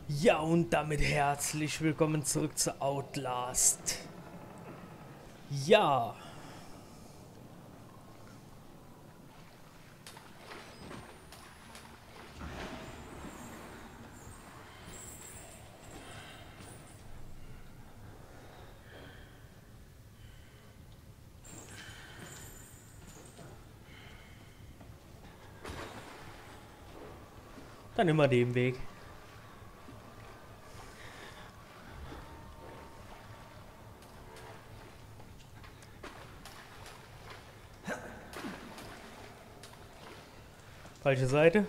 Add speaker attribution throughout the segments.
Speaker 1: Ja, und damit herzlich willkommen zurück zu Outlast. Ja, dann immer den Weg. Falsche Seite.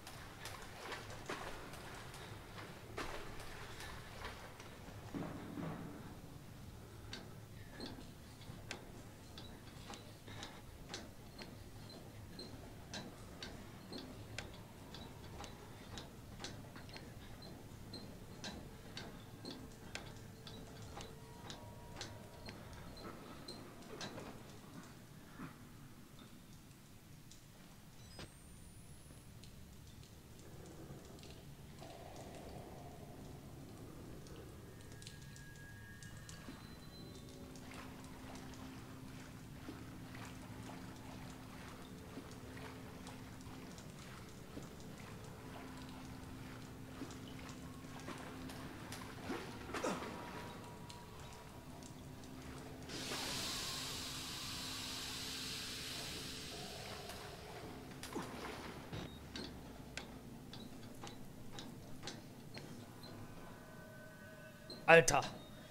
Speaker 1: Alter,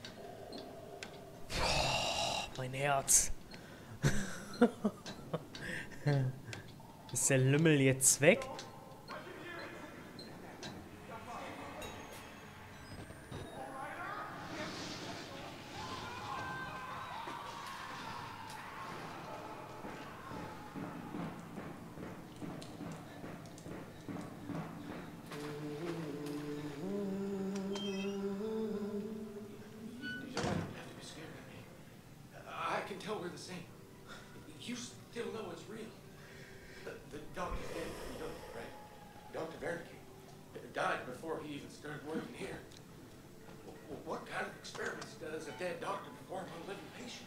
Speaker 1: mein Herz. Ist der Lümmel jetzt weg?
Speaker 2: I can tell we're the same. You still know it's real. The doctor's dead. You know that, right? Dr. Wernicke died before he even started working here. What kind of experiments does a dead doctor perform on living patients?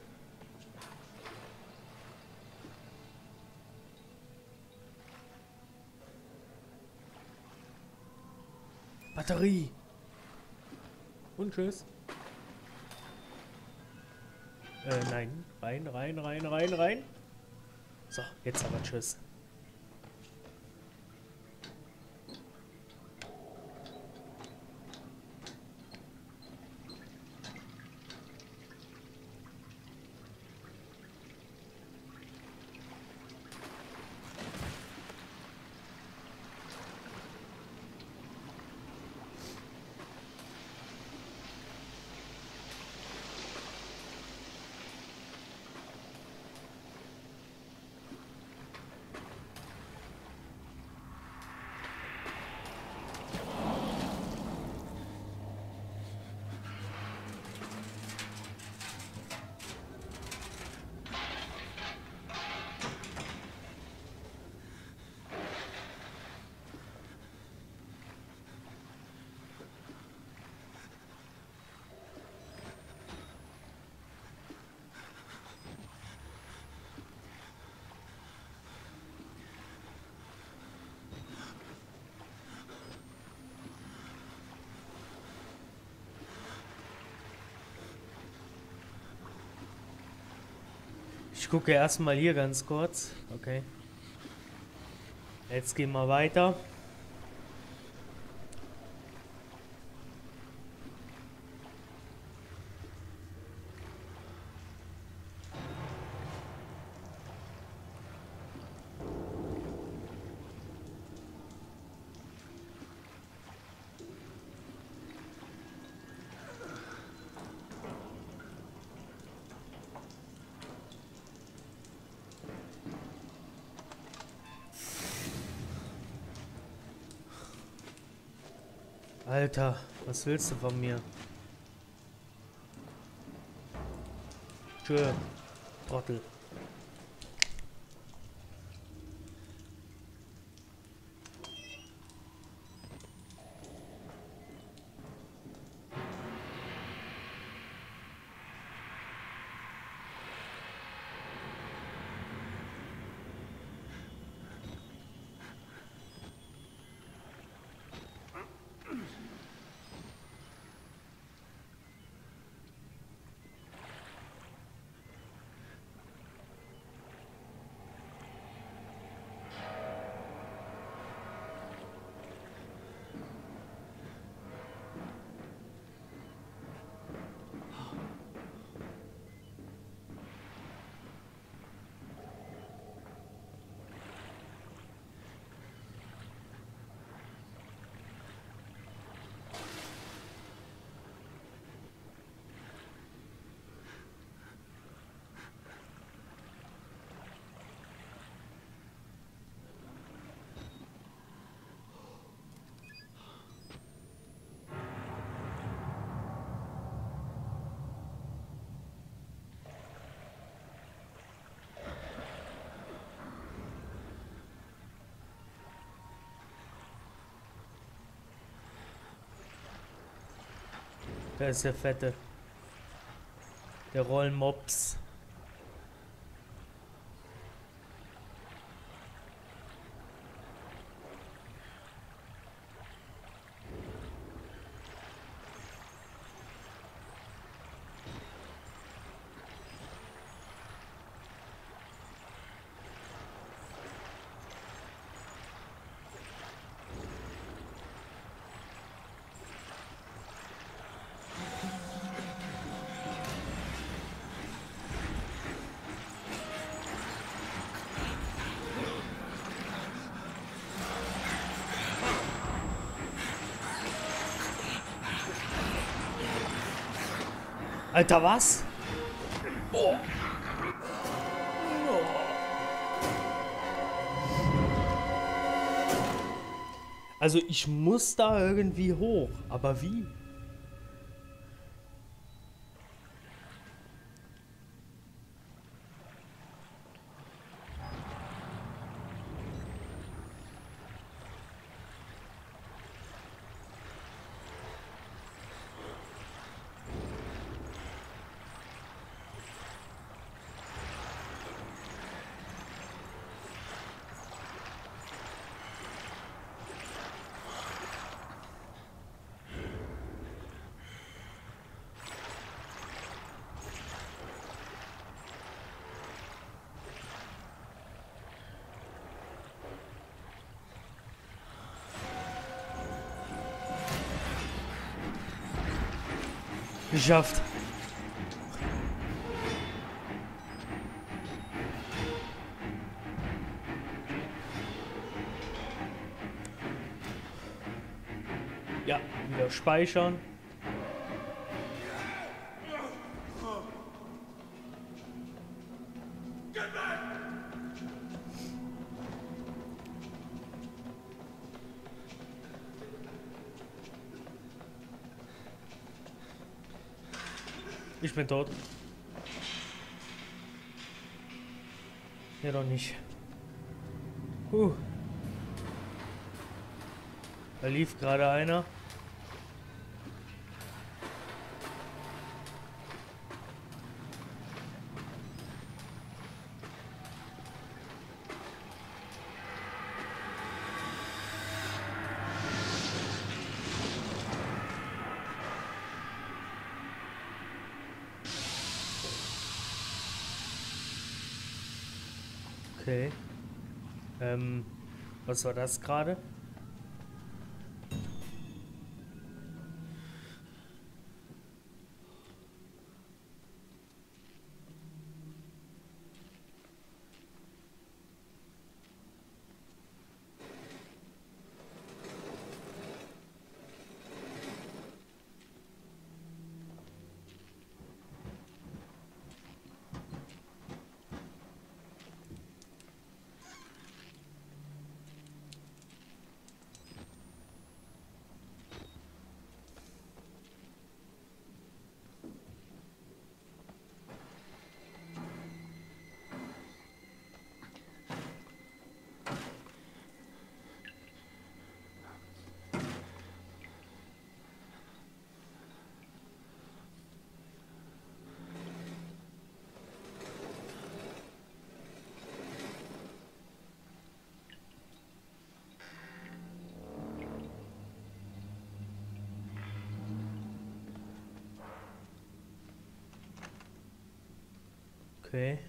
Speaker 1: Batterie. Und tschüss. Nein. Rein, rein, rein, rein, rein. So, jetzt aber tschüss. Ich gucke erstmal hier ganz kurz. Okay. Jetzt gehen wir weiter. Alter, was willst du von mir? Tschö, Trottel. Da ist der Fette. Der Rollmops. Alter, was? Oh. Also ich muss da irgendwie hoch, aber wie? Geschafft. Ja, wieder speichern. Ich bin tot. Ja, doch nicht. Da lief gerade einer. Okay. Was war das gerade? Okay.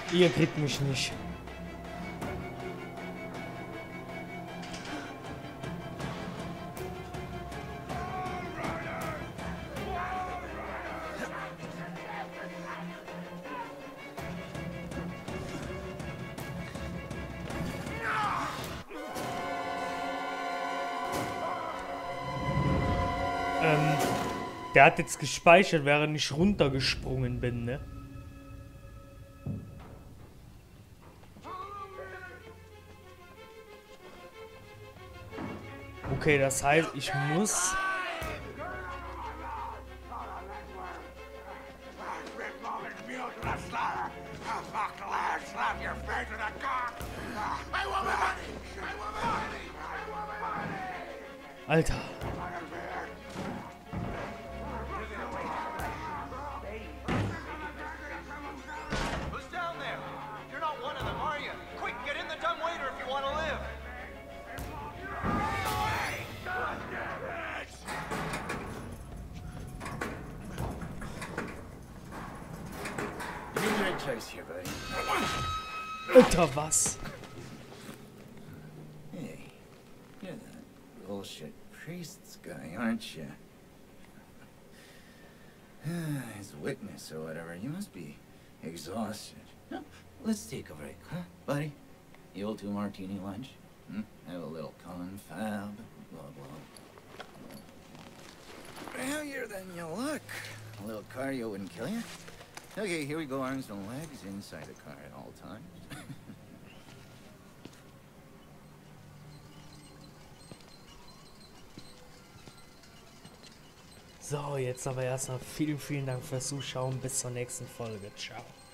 Speaker 1: Ihr kriegt mich nicht. Der hat jetzt gespeichert, während ich runtergesprungen bin, ne? Okay, das heißt, ich muss... Alter.
Speaker 3: Who's down there? You're not one of them, are you? Quick, get in the dumbwaiter if you want to live.
Speaker 4: You're in choice here, buddy.
Speaker 1: Alter, was?
Speaker 4: Hey, you're that bullshit priest's guy, aren't you? His witness or whatever. You must be exhausted. Huh? Let's take a break, huh, buddy? The old 2-martini lunch? Have a little confab, blah, blah. Heavier than you look. A little cardio wouldn't kill you. Okay, here we go, arms and legs inside the car at all times.
Speaker 1: So, jetzt aber erstmal vielen Dank fürs Zuschauen. Bis zur nächsten Folge. Ciao.